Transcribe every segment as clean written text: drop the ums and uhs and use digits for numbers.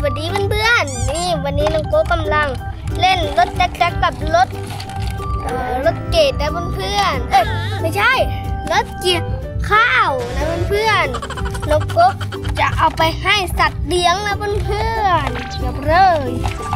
วัสดีเพื่อนๆนี่วันนี้น้องโก้กำลังเล่นรถแจ๊กกับรถเกตนะเพื่อนๆไม่ใช่รถเกี่ยวข้าวนะเพื่อนๆน้องโก้จะเอาไปให้สัตว์เลี้ยงนะเพื่อนๆเดี๋ยวเลย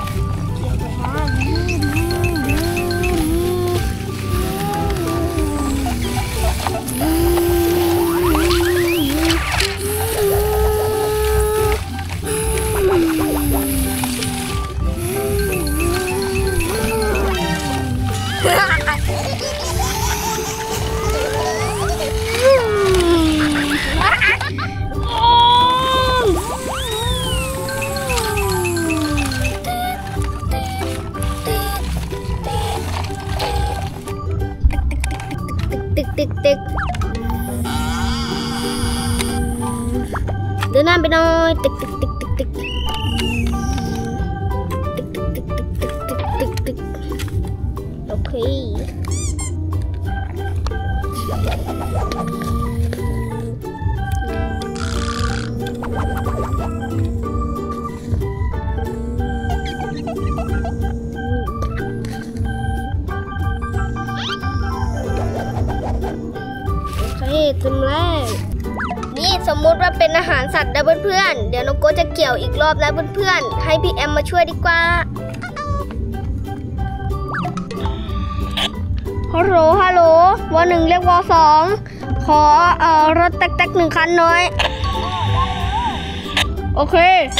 ติ๊กเดินหน้าไปหน่อยติ๊กโอเคจุ่มแรกนี่สมมุติว่าเป็นอาหารสัตว์นะเพื่อนๆเดี๋ยวน้องโก้จะเกี่ยวอีกรอบนะเพื่อนๆให้พี่แอมมาช่วยดีกว่าฮัลโหลวอ1เรียกวอ2ขอรถแต๊กๆ1คันหน่อยโอเค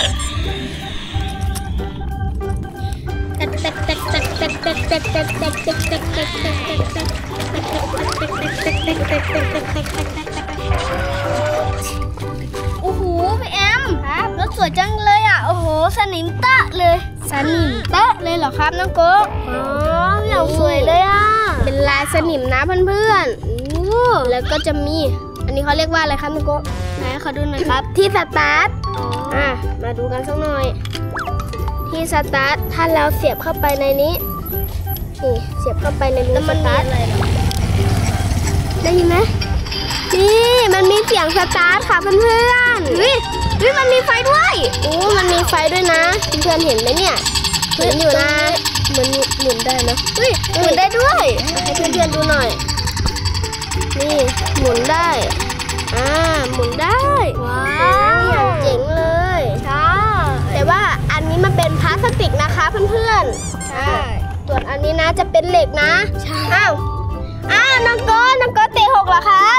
โอ้โหพี่แอมครับรถสวยจังเลยอ่ะโอ้โหสนิมเตอะเลยเหรอครับน้องโก้อ๋ออย่างสวยเลยอ่ะเป็นลายสนิมนะเพื่อนๆแล้วก็จะมีอันนี้เขาเรียกว่าอะไรครับน้องโก้ไหนขอดูหน่อยครับที่สตาร์ทมาดูกันสักหน่อยที่สตาร์ทถ้าเราเสียบเข้าไปในนี้นี่เสียบเข้าไปในรูสตาร์ทได้ยินไหมนี่มันมีเสียงสตาร์ทค่ะเพื่อนๆวิมันมีไฟด้วยโอ้มันมีไฟด้วยนะเพื่อนๆเห็นไหมเนี่ยเห็นอยู่นะเหมือนหมุนได้นะหมุนได้ด้วยให้เพื่อนๆดูหน่อยนี่หมุนได้หมุนได้ว้าวอย่างเจ๋งเลยใช่แต่ว่าอันนี้มันเป็นพลาสติกนะคะเพื่อนๆใช่ส่วนอันนี้นะจะเป็นเหล็กนะใช่อ้าวน้องโก้เตะหกเหรอครับ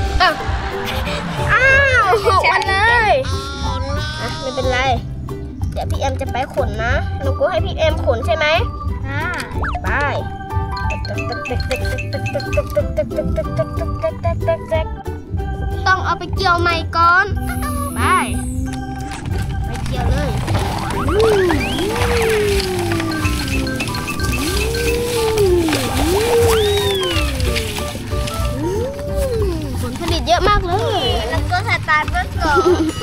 หกวันเลยไม่เป็นไรเดี๋ยวพี่แอมจะไปขนนะน้องโก้ให้พี่แอมขนใช่ไหมไปต้องเอาไปเกี่ยวใหม่ก่อนไปเกี่ยวเลยผลผลิตเยอะมากเลยแล้วก็สตาร์ทรถก่อน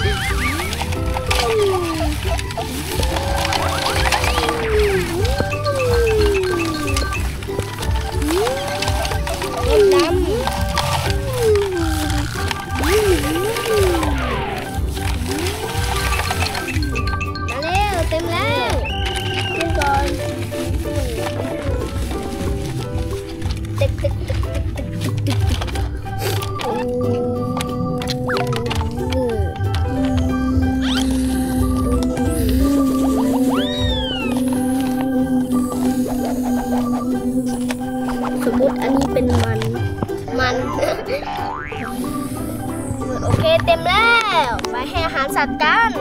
สมมติอันนี้เป็นมันโอเคเต็มแล้วไปให้อาหารสัตว์กัน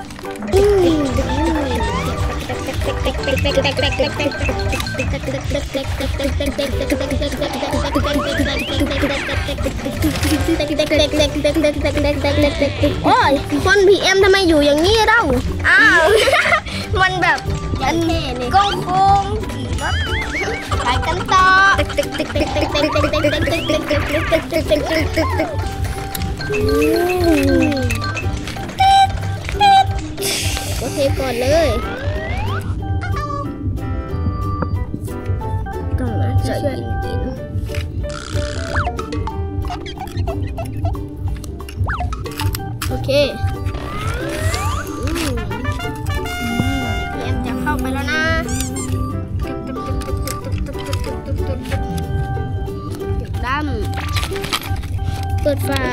โอ้ยคนพีเอ็มทำไมอยู่อย่างนี้เล่ามันแบบยันโกงไปกันต่อโอเคก่อนเลยต้องมาจะกินโอเค โเปิดฝา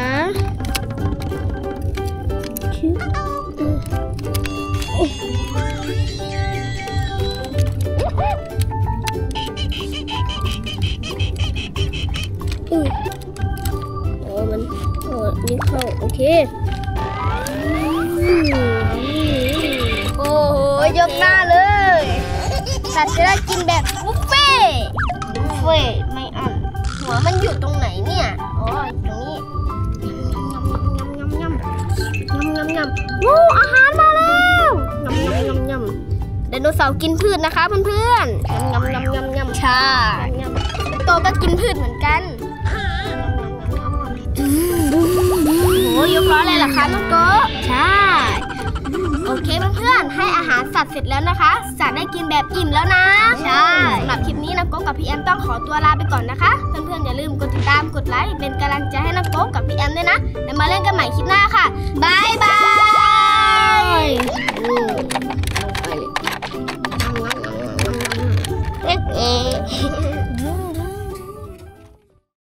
นี่เข้าโอเคโอ้โหยกหน้าเลยสัตว์จะได้กินแบบบุฟเฟ่ไม่อั้นหัวมันอยู่ตรงไหนเนี่ยอ๋อตรงนี้โอ้อาหารมาแล้วไดโนเสาร์กินพืชนะคะเพื่อนๆใช่โตก็กินพืชเหมือนกันโอ้ยกล้อเลยเหรอคะน้องโก้ใช่โอเคเพื่อนๆให้อาหารสัตว์เสร็จแล้วนะคะสัตว์ได้กินแบบอิ่มแล้วนะใช่สำหรับคลิปนี้น้องโก้กับพี่แอมต้องขอตัวลาไปก่อนนะคะเพื่อนๆอย่าลืมกดติดตามกดไลค์เป็นกำลังใจให้น้องโก้กับพี่แอมด้วยนะแล้วมาเล่นกันใหม่คลิปหน้าค่ะบาย